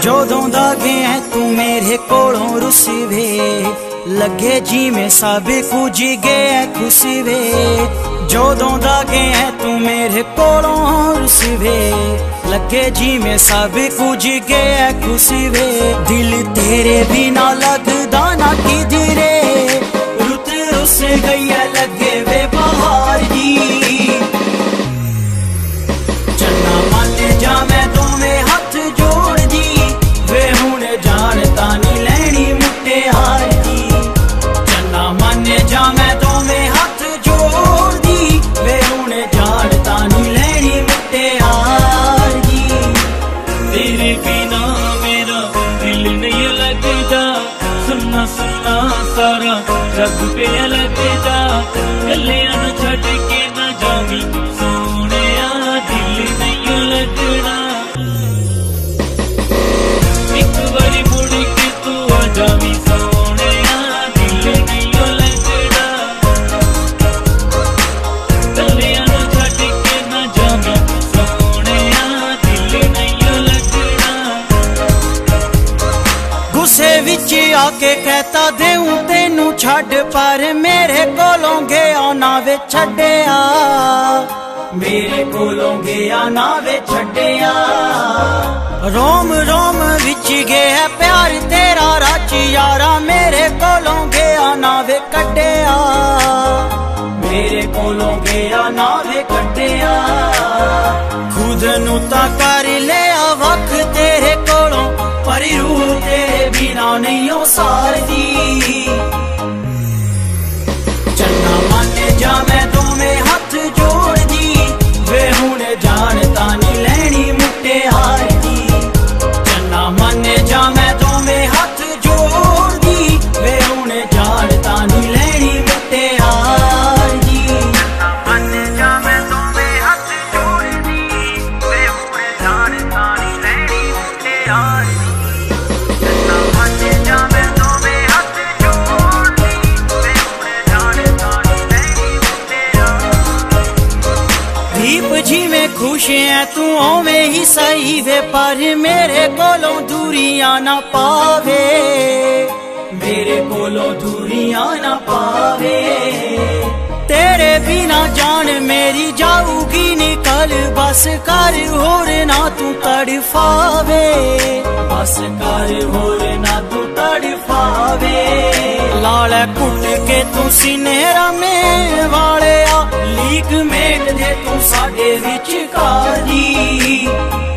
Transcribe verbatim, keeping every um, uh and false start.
जोदों दा गया तू मेरे कोलों रुसी वे, लगे जी में सब कुछ गया खुशी वे। जोदों दा गया तू मेरे कोलों रुसी वे, लगे जी में सब कुछ गया खुशी वे। दिल तेरे बिना लगदा ना किधरे, रुत रुस गई है लगे वे बहार जी। चन्ना मान जा मैं दोवें हाथ जोड़ दी, वे हुण जान तानी लैनी मुट्टे हार दी। चन्ना मान जा मैं दोवें हाथ जोड़ दी, वे हुण जान तानी लैनी मुट्टे हार दी। तेरे बिना मेरा दिल नहीं लगदा, सुनना सुनना सारा रब पे लगदा। गलियां नूं छड्ड के ना जावी सोहणिया, दिल नहीं लगना। एक बारी मुड़ के तू आ जावी सोहणिया, दिल नहीं लगना। गलियां नूं छड्ड के ना जावी सोहणिया, दिल नहीं लगना। गुस्से विच आके कहता देऊं तेनू छड्ड, पर मेरे कोलों गया ना वे छड्डिया, मेरे कोलों गया ना वे छड्डिया। रोम रोम विच गया प्यार तेरा रच यारा, मेरे कोलों गया ना वे कड्डिया, मेरे कोलों गया ना वे कड्डिया। खुद नू तां कर लिया वख तेरे कोलों, पर रूह तेरे बिना नहीं ओ सारदी। चन्ना मान जा मैं दोवें हाथ जोड़ दी, वे हुण जान तानी लैनी मुट्टे हार दी। चन्ना मान जा मैं दोवें हाथ जोड़ दी, वे हुण जान तानी लैनी मुट्टे हार दी। चन्ना मान जा मैं दोवें हाथ जोड़ दी, वे हुण जान तानी लैनी मुट्टे हार दी। दीप जी में खुश है तू ओवें ही सही वे, पर मेरे कोलों दूरियां ना पावे, मेरे कोलों दूरियां ना पावे। तेरे बिना जान मेरी जाऊगी निकल, बस कर होर ना तू तड़फावे, बस कर होर ना तू तड़फावे। लाले कुट के तू सिनेरा में वाले आ, लीक मेट दे तू साडे विच कार दी।